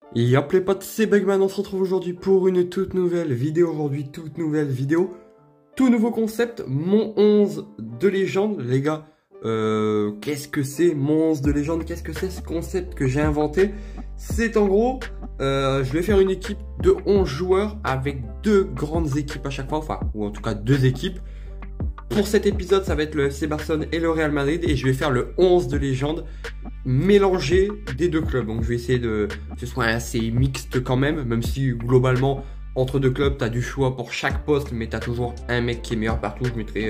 Yop les potes, c'est Bugman, on se retrouve aujourd'hui pour une toute nouvelle vidéo. Tout nouveau concept, mon 11 de légende. Les gars, qu'est-ce que c'est mon 11 de légende? Qu'est-ce que c'est ce concept que j'ai inventé? C'est en gros, je vais faire une équipe de 11 joueurs avec deux grandes équipes à chaque fois, enfin, ou en tout cas deux équipes. Pour cet épisode, ça va être le FC Barcelone et le Real Madrid et je vais faire le 11 de légende mélangé des deux clubs. Donc je vais essayer que ce soit assez mixte quand même si globalement entre deux clubs, tu as du choix pour chaque poste, mais tu as toujours un mec qui est meilleur partout. Je mettrai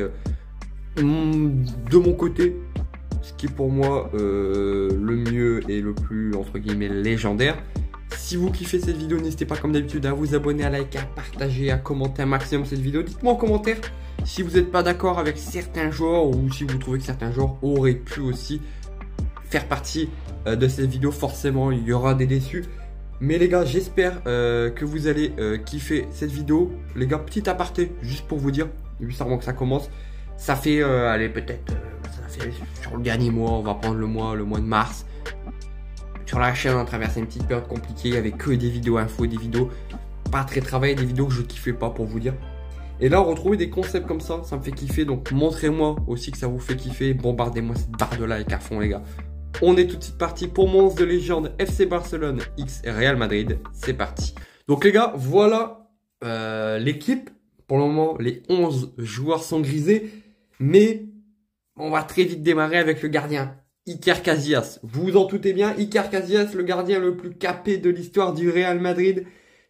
de mon côté ce qui est pour moi le mieux et le plus entre guillemets légendaire. Si vous kiffez cette vidéo, n'hésitez pas comme d'habitude à vous abonner, à liker, à partager, à commenter un maximum cette vidéo. Dites-moi en commentaire si vous n'êtes pas d'accord avec certains joueurs ou si vous trouvez que certains joueurs auraient pu aussi faire partie de cette vidéo. Forcément, il y aura des déçus. Mais les gars, j'espère que vous allez kiffer cette vidéo. Les gars, petit aparté, juste pour vous dire, juste avant que ça commence, ça fait, allez, peut-être, ça fait sur le dernier mois, on va prendre le mois de mars. Sur la chaîne, on a traversé une petite période compliquée avec que des vidéos infos, des vidéos pas très travaillées, des vidéos que je kiffais pas pour vous dire. Et là, retrouver des concepts comme ça me fait kiffer. Donc, montrez-moi aussi que ça vous fait kiffer. Bombardez-moi cette barre de like à fond, les gars. On est tout de suite parti pour mon 11 de légende FC Barcelone X Real Madrid. C'est parti. Donc, les gars, voilà l'équipe. Pour le moment, les 11 joueurs sont grisés. Mais on va très vite démarrer avec le gardien, Iker Casillas. Vous vous en doutez bien, Iker Casillas, le gardien le plus capé de l'histoire du Real Madrid.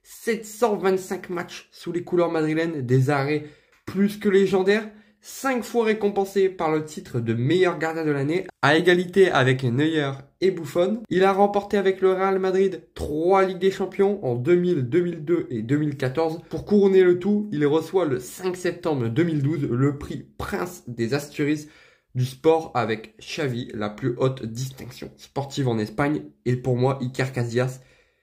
725 matchs sous les couleurs madrilènes, des arrêts plus que légendaires, 5 fois récompensé par le titre de meilleur gardien de l'année, à égalité avec Neuer et Buffon. Il a remporté avec le Real Madrid 3 Ligues des Champions en 2000, 2002 et 2014. Pour couronner le tout, il reçoit le 5 septembre 2012 le prix Prince des Asturias du sport avec Xavi, la plus haute distinction sportive en Espagne. Et pour moi, Iker Casillas,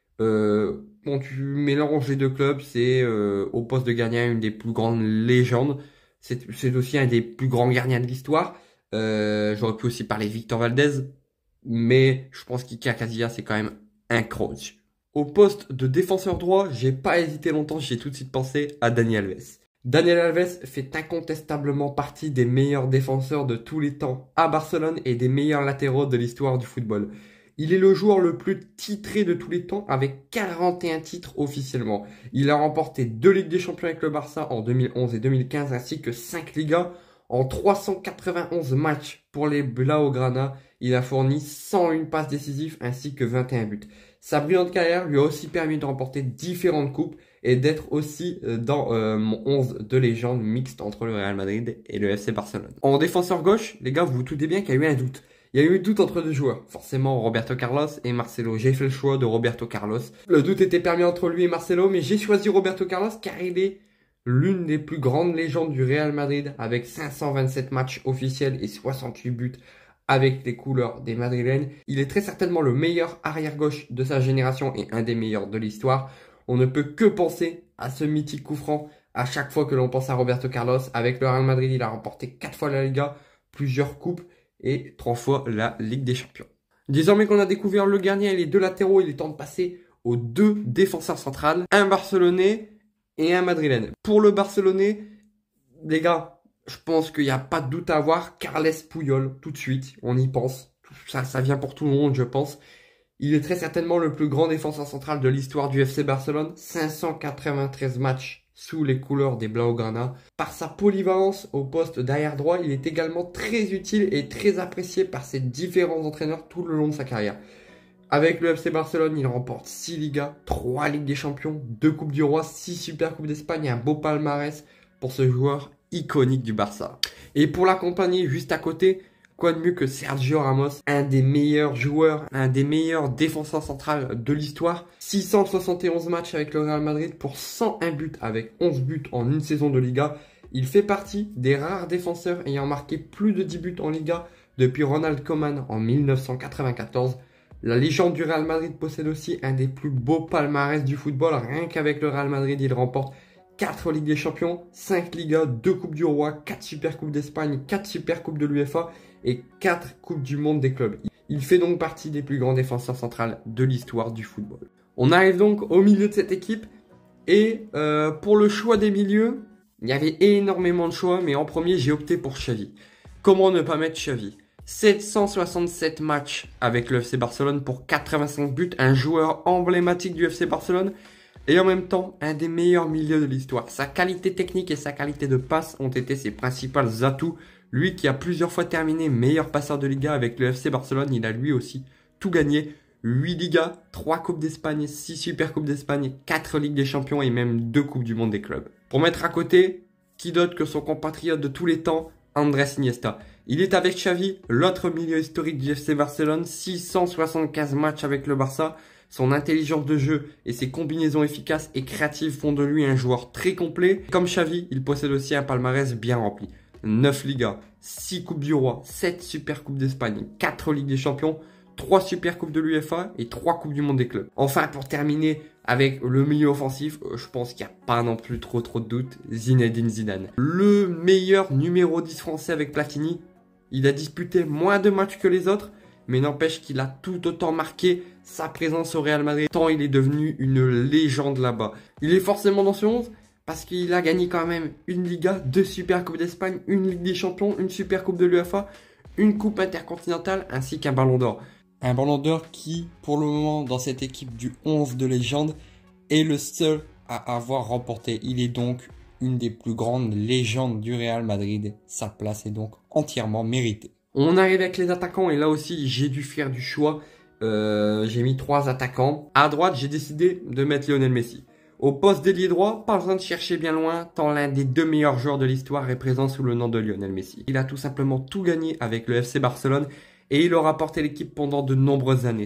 quand tu mélanges les deux clubs, c'est au poste de gardien une des plus grandes légendes. C'est aussi un des plus grands gardiens de l'histoire. J'aurais pu aussi parler de Victor Valdez, mais je pense qu'Iker Casillas c'est quand même un crunch. Au poste de défenseur droit, j'ai pas hésité longtemps, j'ai tout de suite pensé à Dani Alves. Daniel Alves fait incontestablement partie des meilleurs défenseurs de tous les temps à Barcelone et des meilleurs latéraux de l'histoire du football. Il est le joueur le plus titré de tous les temps avec 41 titres officiellement. Il a remporté 2 Ligues des Champions avec le Barça en 2011 et 2015 ainsi que 5 Ligas en 391 matchs pour les Blaugrana. Il a fourni 101 passes décisives ainsi que 21 buts. Sa brillante carrière lui a aussi permis de remporter différentes coupes et d'être aussi dans mon 11 de légende mixte entre le Real Madrid et le FC Barcelone. En défenseur gauche, les gars, vous vous doutez bien qu'il y a eu un doute. Il y a eu un doute entre deux joueurs, forcément Roberto Carlos et Marcelo. J'ai fait le choix de Roberto Carlos. Le doute était permis entre lui et Marcelo, mais j'ai choisi Roberto Carlos car il est l'une des plus grandes légendes du Real Madrid avec 527 matchs officiels et 68 buts avec les couleurs des Madrilènes. Il est très certainement le meilleur arrière-gauche de sa génération et un des meilleurs de l'histoire. On ne peut que penser à ce mythique coup franc à chaque fois que l'on pense à Roberto Carlos. Avec le Real Madrid, il a remporté 4 fois la Liga, plusieurs coupes et 3 fois la Ligue des Champions. Désormais qu'on a découvert le gardien et les deux latéraux, il est temps de passer aux deux défenseurs centrales, un Barcelonais et un Madrilène. Pour le Barcelonais, les gars, je pense qu'il n'y a pas de doute à avoir. Carles Puyol, tout de suite, on y pense. Ça vient pour tout le monde, je pense. Il est très certainement le plus grand défenseur central de l'histoire du FC Barcelone. 593 matchs sous les couleurs des Blaugrana. Par sa polyvalence au poste d'arrière droit, il est également très utile et très apprécié par ses différents entraîneurs tout le long de sa carrière. Avec le FC Barcelone, il remporte 6 Ligas, 3 Ligues des Champions, 2 Coupes du Roi, 6 Super Coupes d'Espagne et un beau palmarès pour ce joueur iconique du Barça. Et pour l'accompagner juste à côté, quoi de mieux que Sergio Ramos, un des meilleurs joueurs, un des meilleurs défenseurs centrales de l'histoire. 671 matchs avec le Real Madrid pour 101 buts avec 11 buts en une saison de Liga. Il fait partie des rares défenseurs ayant marqué plus de 10 buts en Liga depuis Ronald Koeman en 1994. La légende du Real Madrid possède aussi un des plus beaux palmarès du football. Rien qu'avec le Real Madrid, il remporte 4 Ligues des Champions, 5 Ligas, 2 Coupes du Roi, 4 Super Coupes d'Espagne, 4 Super Coupes de l'UEFA et 4 Coupes du Monde des clubs. Il fait donc partie des plus grands défenseurs centrales de l'histoire du football. On arrive donc au milieu de cette équipe. Et pour le choix des milieux, il y avait énormément de choix. Mais en premier, j'ai opté pour Xavi. Comment ne pas mettre Xavi? 767 matchs avec le FC Barcelone pour 85 buts. Un joueur emblématique du FC Barcelone. Et en même temps, un des meilleurs milieux de l'histoire. Sa qualité technique et sa qualité de passe ont été ses principaux atouts. Lui qui a plusieurs fois terminé meilleur passeur de Liga avec le FC Barcelone, il a lui aussi tout gagné. 8 Ligas, 3 Coupes d'Espagne, 6 Super Coupes d'Espagne, 4 Ligues des Champions et même 2 Coupes du Monde des clubs. Pour mettre à côté, qui d'autre que son compatriote de tous les temps, Andrés Iniesta. Il est avec Xavi, l'autre milieu historique du FC Barcelone, 675 matchs avec le Barça. Son intelligence de jeu et ses combinaisons efficaces et créatives font de lui un joueur très complet. Comme Xavi, il possède aussi un palmarès bien rempli. 9 Ligas, 6 Coupes du Roi, 7 Super Coupes d'Espagne, 4 Ligues des Champions, 3 Super Coupes de l'UEFA et 3 Coupes du Monde des clubs. Enfin, pour terminer avec le milieu offensif, je pense qu'il n'y a pas non plus trop de doutes, Zinedine Zidane. Le meilleur numéro 10 français avec Platini. Il a disputé moins de matchs que les autres, mais n'empêche qu'il a tout autant marqué sa présence au Real Madrid, tant il est devenu une légende là-bas. Il est forcément dans ce 11 parce qu'il a gagné quand même une Liga, 2 Super Coupes d'Espagne, une Ligue des Champions, une Super Coupe de l'UEFA, une Coupe intercontinentale ainsi qu'un Ballon d'Or. Un Ballon d'Or qui, pour le moment, dans cette équipe du 11 de légende, est le seul à avoir remporté. Il est donc une des plus grandes légendes du Real Madrid. Sa place est donc entièrement méritée. On arrive avec les attaquants et là aussi j'ai dû faire du choix. J'ai mis 3 attaquants. À droite, j'ai décidé de mettre Lionel Messi. Au poste d'ailier droit, pas besoin de chercher bien loin, tant l'un des 2 meilleurs joueurs de l'histoire est présent sous le nom de Lionel Messi. Il a tout simplement tout gagné avec le FC Barcelone et il aura porté l'équipe pendant de nombreuses années.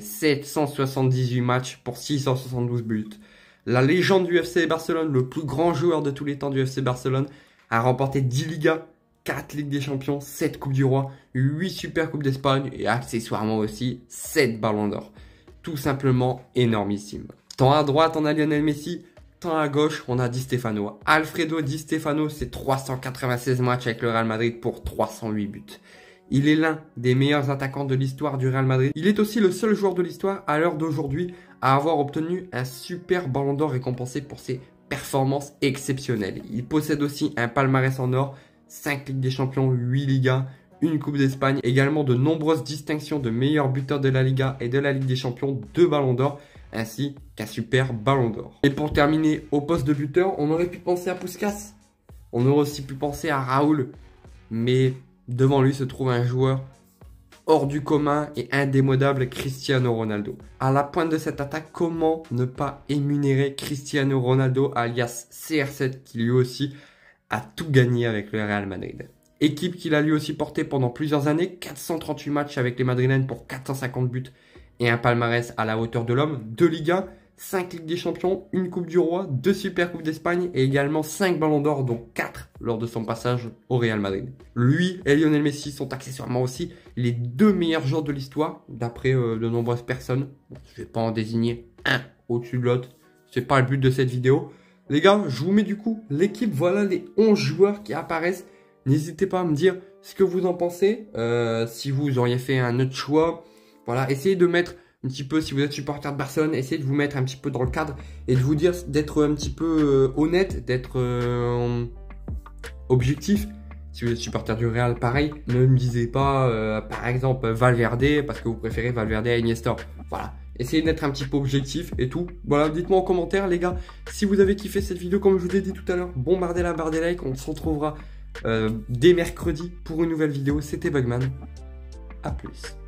778 matchs pour 672 buts. La légende du FC Barcelone, le plus grand joueur de tous les temps du FC Barcelone, a remporté 10 Ligas, 4 Ligues des Champions, 7 Coupes du Roi, 8 Super Coupes d'Espagne et accessoirement aussi 7 Ballons d'Or. Tout simplement énormissime. Tant à droite, on a Lionel Messi, tant à gauche, on a Di Stefano. Alfredo Di Stefano, c'est 396 matchs avec le Real Madrid pour 308 buts. Il est l'un des meilleurs attaquants de l'histoire du Real Madrid. Il est aussi le seul joueur de l'histoire à l'heure d'aujourd'hui à avoir obtenu un super Ballon d'Or récompensé pour ses performances exceptionnelles. Il possède aussi un palmarès en or, 5 Ligues des Champions, 8 Ligas, une Coupe d'Espagne, également de nombreuses distinctions de meilleur buteur de la Liga et de la Ligue des Champions, 2 Ballons d'Or, ainsi qu'un super Ballon d'Or. Et pour terminer, au poste de buteur, on aurait pu penser à Puskas, on aurait aussi pu penser à Raoul, mais devant lui se trouve un joueur hors du commun et indémodable, Cristiano Ronaldo. À la pointe de cette attaque, comment ne pas énumérer Cristiano Ronaldo alias CR7 qui lui aussi a tout gagné avec le Real Madrid. Équipe qu'il a lui aussi porté pendant plusieurs années, 438 matchs avec les Madrilènes pour 450 buts et un palmarès à la hauteur de l'homme, 2 Ligas, 5 Ligues des Champions, une Coupe du Roi, 2 Super Coupes d'Espagne et également 5 Ballons d'Or, dont 4 lors de son passage au Real Madrid. Lui et Lionel Messi sont accessoirement aussi les 2 meilleurs joueurs de l'histoire, d'après de nombreuses personnes. Bon, je ne vais pas en désigner un au-dessus de l'autre, c'est pas le but de cette vidéo. Les gars, je vous mets du coup l'équipe, voilà les 11 joueurs qui apparaissent. N'hésitez pas à me dire ce que vous en pensez, si vous auriez fait un autre choix. Voilà, essayez de mettre un petit peu, si vous êtes supporter de Barcelone, essayez de vous mettre un petit peu dans le cadre et de vous dire, d'être un petit peu honnête, d'être objectif. Si vous êtes supporter du Real, pareil, ne me disez pas, par exemple, Valverde, parce que vous préférez Valverde à Iniesta. Voilà, essayez d'être un petit peu objectif et tout. Voilà, dites-moi en commentaire, les gars, si vous avez kiffé cette vidéo, comme je vous ai dit tout à l'heure, bombardez la barre des likes, on se retrouvera dès mercredi pour une nouvelle vidéo. C'était Bugman, à plus.